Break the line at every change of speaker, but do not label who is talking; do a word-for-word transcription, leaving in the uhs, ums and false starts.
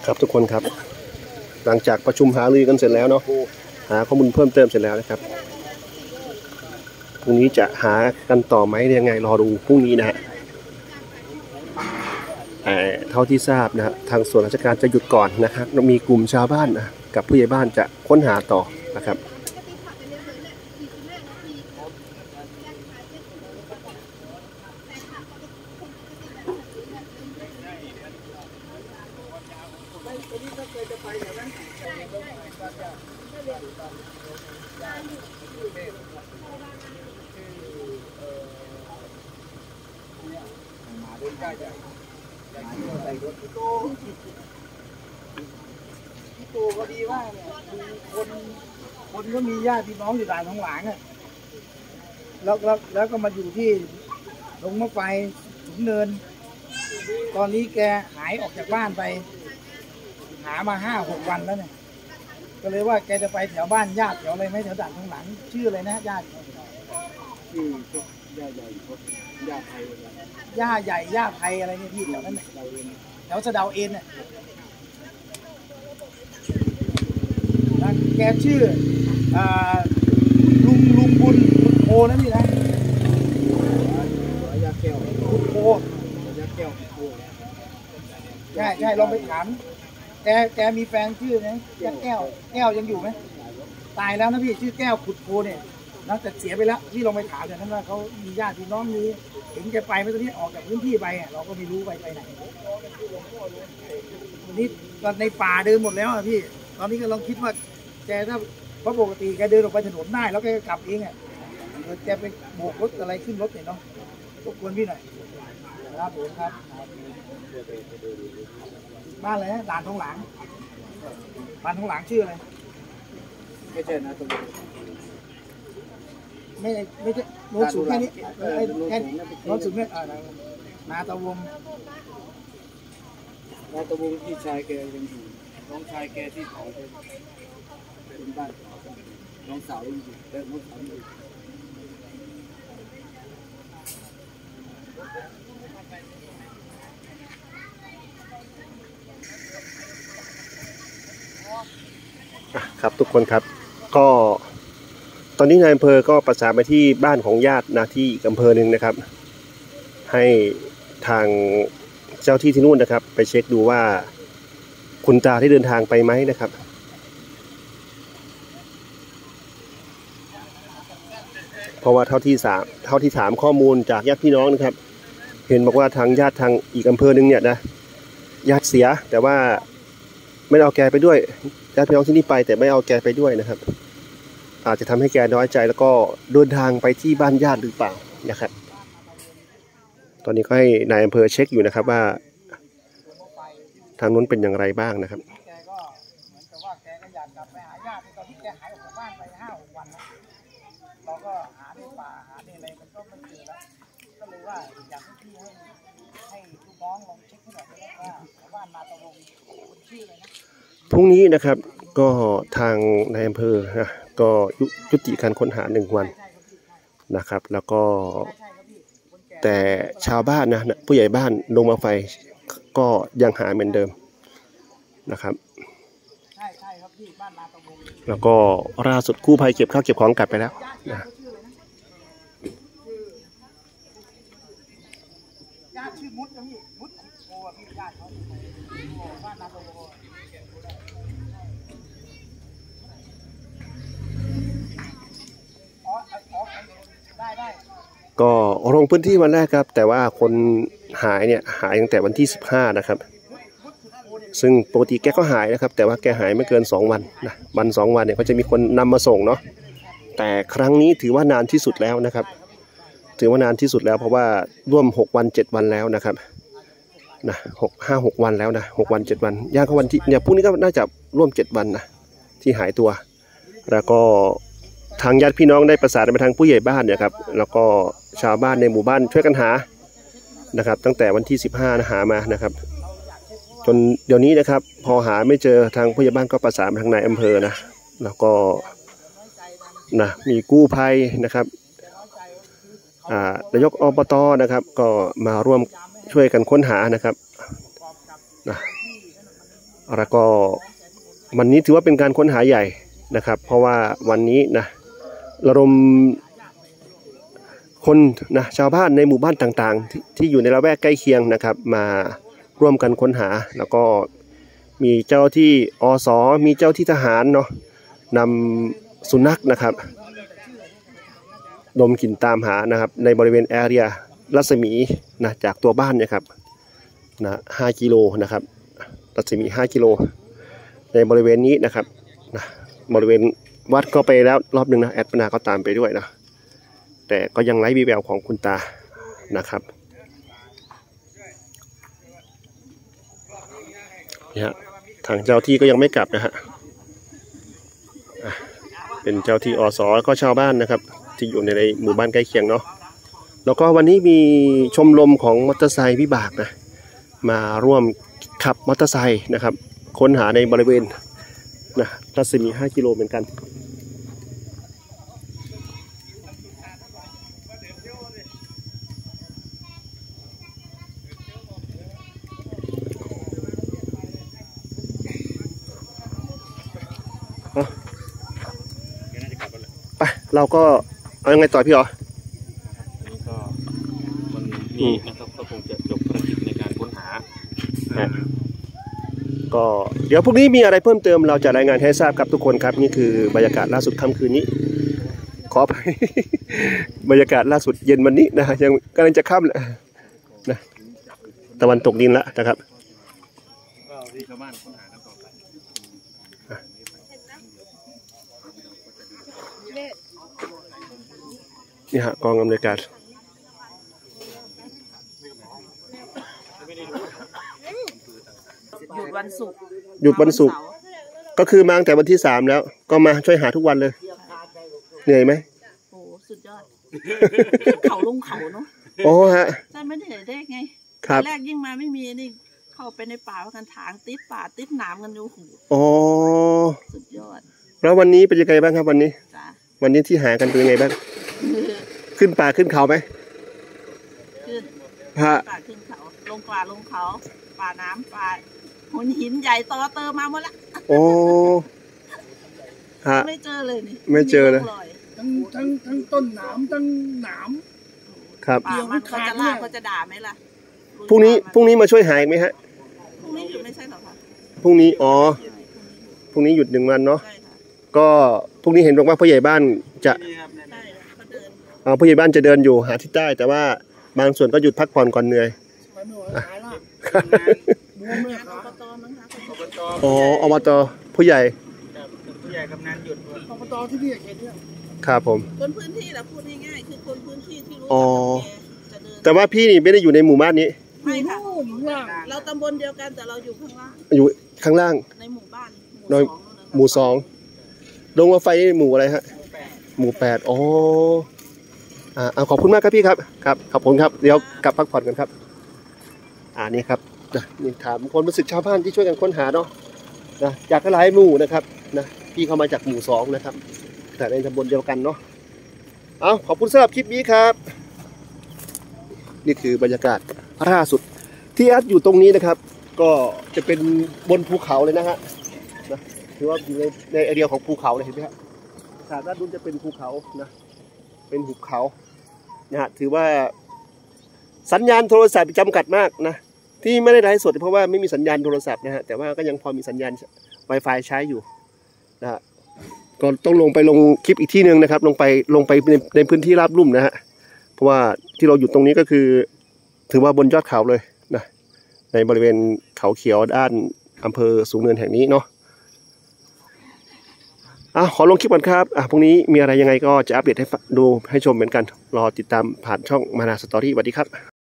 ครับทุกคนครับหลังจากประชุมหารือกันเสร็จแล้วเนาะหาข้อมูลเพิ่มเติมเสร็จแล้วนะครับพรุ่งนี้จะหากันต่อไหมยังไงรอดูพรุ่งนี้นะฮะแต่เท่าที่ทราบนะฮะทางส่วนราชการจะหยุดก่อนนะครับมีกลุ่มชาวบ้านนะกับผู้ใหญ่บ้านจะค้นหาต่อนะครับ
พี่ตูก็ดีมากเนี่ยคนคนก็มีญาติพี่น้องอยู่ด่านของหลางอ่ะแล้วแล้วแล้วก็มาอยู่ที่ลงมะไฟถุงเนินตอนนี้แกหายออกจากบ้านไปหามาห้าหกวันแล้วเนี่ยก็เลยว่าแกจะไปแถวบ้านญาติแถวอะไรไหมแถวด่านของหลางชื่ออะไรนะญาติชื่อย่าใหญ่ย่าไทยย่าใหญ่ย่าไทยอะไรเนี่ยพี่แถวนั้นเนี่ยแถวสะเดาเอ็นเนี่ยแกชื่อลุงลุงบุญคุณโพนั่นนี่นะยาแก้วคุณโพยาแก้วคุณโพใช่ใช่ลองไปถามแกแกมีแฟนชื่อไหมยาแก้วแก้วยังอยู่ไหมตายแล้วนะพี่ชื่อแก้วขุดโพเนี่ยนักแต่เสียไปแล้วพี่ลองไปถามแต่นั้นว่าเขามีญาติพี่น้องมีถึงแกไปไม่ตอนนี้ออกจากพื้นที่ไปเราก็ไม่รู้ไปไปไหนนี่ตอนในป่าเดินหมดแล้วอะพี่ตอนนี้ก็ลองคิดว่าแกถ้าเพราะปกติแกเดินออกไปถนนได้แล้วแกกลับเองอ่ะแกไปโบกรถอะไรขึ้นรถเนี่ยเนาะรบกวนพี่หน่อยครับผมครับบ้านอะไรนะด่านทองหลางบ้านทองหลางชื่ออะไรไม่ใช่นะตัวไม่ไม่ใช่โน้ตสูงแค่นี้แค่โน้ตสูงแค่นาตะวงนาตะวงพี่ชายแกยังอยู่น้องชายแกที่เขาเป็นบ้านน้องสาวยังอยู่แต่น้องสาวอยู่
ครับทุกคนครับก็ตอนนี้นายอำเภอก็ประสานไปที่บ้านของญาตินะที่อีกอำเภอหนึ่งนะครับให้ทางเจ้าที่ที่นู่นนะครับไปเช็คดูว่าคุณตาที่เดินทางไปไหมนะครับเพราะว่าเท่าที่สามเท่าที่ถามข้อมูลจากญาติพี่น้องนะครับเห็นบอกว่าทางญาติทางอีกอำเภอหนึ่งเนี่ยนะญาติเสียแต่ว่าไม่เอาแกไปด้วยญาติพี่น้องที่นี่ไปแต่ไม่เอาแกไปด้วยนะครับอาจจะทำให้แกน้อยใจแล้วก็เดินทางไปที่บ้านญาติหรือเปล่านะครับตอนนี้ก็ให้นายอำเภอเช็คอยู่นะครับว่าทางนู้นเป็นอย่างไรบ้างนะครับ
แกก็เหมือนกับว่าแกก็อยากกลับไปหาญาติตอนที่แกหายออกจากบ้านไปห้าหกวันแล้วเราก็หาในป่าหาในอะไรมันก็ไม่เจอแล้วก็เลยว่าอยากให้พี่ให้ให้ลูกน้องลองเช็คให้หน่อยว่าบ้านนาตะวงคนชื่ออะไรนะ
พรุ่งนี้นะครับก็ทางนายอำเภอนะก็ยุติการค้นหาหนึ่งวันนะครับแล้วก็แต่ชาวบ้านนะผู้ใหญ่บ้านลงมาไฟก็ยังหาเหมือนเดิมนะครับแล้วก็ล่าสุดกู้ภัยเก็บข้าวเก็บของกลับไปแล้วนะก็ลงพื้นที่วันแรกครับแต่ว่าคนหายเนี่ยหายตั้งแต่วันที่สิบห้านะครับซึ่งปกติแกก็หายนะครับแต่ว่าแกหายไม่เกินสองวันนะวันสองวันเนี่ยก็จะมีคนนำมาส่งเนาะแต่ครั้งนี้ถือว่านานที่สุดแล้วนะครับถือว่านานที่สุดแล้วเพราะว่าร่วมหกวันเจ็ดวันแล้วนะครับนะหกห้าหกวันแล้วนะหกวันเจ็ดวันย่างเข้าวันที่เนี่ยพรุ่งนี้ก็น่าจะร่วมเจ็ดวันนะที่หายตัวแล้วก็ทางญาติพี่น้องได้ประสานไปทางผู้ใหญ่บ้านเนี่ยครับแล้วก็ชาวบ้านในหมู่บ้านช่วยกันหานะครับตั้งแต่วันที่สิบห้านะหามานะครับจนเดี๋ยวนี้นะครับพอหาไม่เจอทางผู้ใหญ่บ้านก็ประสานไปทางนายอำเภอนะแล้วก็นะมีกู้ภัยนะครับนายกอบต.นะครับก็มาร่วมช่วยกันค้นหานะครับนะแล้วก็วันนี้ถือว่าเป็นการค้นหาใหญ่นะครับเพราะว่าวันนี้นะระดมคนนะชาวบ้านในหมู่บ้านต่างๆ ที่ที่อยู่ในละแวกใกล้เคียงนะครับมาร่วมกันค้นหาแล้วก็มีเจ้าที่อสมีเจ้าที่ทหารเนาะนำสุนัขนะครับดมกลิ่นตามหานะครับในบริเวณแอเรียรัศมีนะจากตัวบ้านเนี่ยครับนะห้ากิโลนะครับรัศมีห้ากิโลในบริเวณนี้นะครับนะบริเวณวัดก็ไปแล้วรอบหนึ่งนะแอดปนาก็ตามไปด้วยนะแต่ก็ยังไร้วี่แววของคุณตานะครับเนี่ยทางเจ้าที่ก็ยังไม่กลับนะฮะเป็นเจ้าที่อสแล้วก็ชาวบ้านนะครับที่อยู่ในหมู่บ้านใกล้เคียงเนาะแล้วก็วันนี้มีชมรมของมอเตอร์ไซค์วิบากนะมาร่วมขับมอเตอร์ไซค์นะครับค้นหาในบริเวณนะรัศมีห้ากิโลเหมือนกันไปเราก็เอายังไงต่อพี่อ๋อ
อันนี้ก็วันนี้นะครับก็คงจะจบภารกิจในการค้นหา
ก็เดี๋ยวพรุ่งนี้มีอะไรเพิ่มเติมเราจะรายงานให้ทราบครับทุกคนครับนี่คือบรรยากาศล่าสุดค่ำคืนนี้ขอไป บรรยากาศล่าสุดเย็นวันนี้นะยังกำลังจะค่ำแล้วนะตะวันตกดินแล้วนะครับ
ก็ที่ชาวบ้านค้นหากันต่อไป
นี่ฮะกองอำนวยการ
หยุดวันศุกร์
หยุดวันศุกร์ก็คือมาตั้งแต่วันที่สามแล้วก็มาช่วยหาทุกวันเลยเหนื่อยไหม
โอ้สุดยอดเขาลงเขาเนาะ
โอ้ฮะ
แต่ไม่ได้เหนื่อยได้ไง
ครับ
แรกยิ่งมาไม่มีนี่เข้าไปในป่าว่ากันถางติดป่าติดหนามกันอยู่หู
โอ้
สุดยอด
แล้ววันนี้เป็นยังไงบ้างครับวันนี้วันนี้ที่หากันเป็นยังไงบ้างขึ้นป่าขึ้นเขาไหม
ขึ้น
ฮะ
ป่าขึ้นเขาลงป่าลงเขาป่าน้ำป่าหินหินใหญ่ต่อเติมมาหมดละ
โอ้ฮะ
ไม่เจอเลยนี่
ไม่เจอเลย
ทั้งทั้งทั้งต้นหนามทั้งหนาม
ครับ
ป่ามันเขาจะล่าเขาจะด่าไหมล่ะ
พรุ่งนี้พรุ่งนี้มาช่วยหาอีกไหมฮะ
พรุ่งนี้หยุดไม่ใช่หรอคะ
พรุ่งนี้อ๋อพรุ่งนี้หยุดหนึ่งวันเนาะก็พรุ่งนี้เห็นบอกว่าผู้ใหญ่บ้านจะอ๋อผู้ใหญ่บ้านจะเดินอยู่หาที่ใต้แต่ว่าบางส่วนก็หยุดพักผ่อนก่อนเหนื่อยอ๋ออบตผู้ใหญ่
ผู้ใหญ่กำนันหยุด
อบตที่นี่เขตเนี่ย
ครับผม
คนพื้นที่แหละพูดง่ายๆคือคนพื้นที่ที่รู้จักแก
แต่ว่าพี่นี่ไม่ได้อยู่ในหมู่บ้านนี้
ไม่ค่ะเราตำบลเดียวกันแต่เราอยู่ข้างล่าง
อยู่ข้างล่าง
ในหมู่บ้าน
โดยหมู่สองลงมาไฟหมู่อะไรฮะหมู่แปดอ๋ออ่าขอบคุณมากครับพี่ครับครับขอบคุณครับเดี๋ยวกลับพักผ่อนกันครับอ่านี่ครับนี่ถามคนรู้สึกชาวบ้านที่ช่วยกันค้นหาเนาะนะจากหลายหมู่นะครับนะพี่เข้ามาจากหมู่สองนะครับแต่ในตำบลเดียวกันเนาะเอาขอบคุณสำหรับคลิปนี้ครับนี่คือบรรยากาศล่าสุดที่แอดอยู่ตรงนี้นะครับก็จะเป็นบนภูเขาเลยนะฮะนะถือว่าอยู่ในในแอเรียของภูเขาเลยเห็นไหมครับทางด้านนู้นจะเป็นภูเขานะเป็นหุบเขานะฮะถือว่าสัญญาณโทรศัพท์จำกัดมากนะที่ไม่ได้ไลฟ์สดเพราะว่าไม่มีสัญญาณโทรศัพท์นะฮะแต่ว่าก็ยังพอมีสัญญาณ Wi-Fi ใช้อยู่นะฮะก็ต้องลงไปลงคลิปอีกที่หนึ่งนะครับลงไปลงไปในในพื้นที่ราบลุ่มนะฮะเพราะว่าที่เราอยู่ตรงนี้ก็คือถือว่าบนยอดเขาเลยนะในบริเวณเขาเขียวด้านอำเภอสูงเนินแห่งนี้เนาะอ่ะขอลงคลิปก่อนครับอ่ะพรุ่งนี้มีอะไรยังไงก็จะอัปเดตให้ดูให้ชมเหมือนกันรอติดตามผ่านช่องมานาสตอรี่สวัสดีครับ